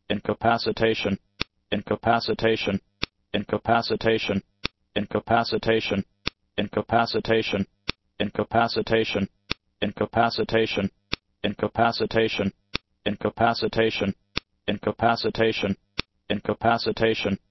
incapacitation, incapacitation, incapacitation, incapacitation, incapacitation, incapacitation, incapacitation, incapacitation, incapacitation, incapacitation, incapacitation,